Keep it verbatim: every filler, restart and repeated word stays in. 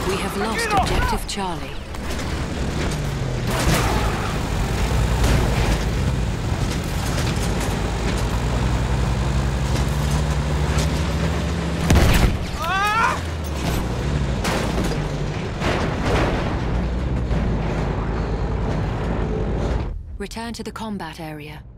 We have lost objective Charlie. Return to the combat area.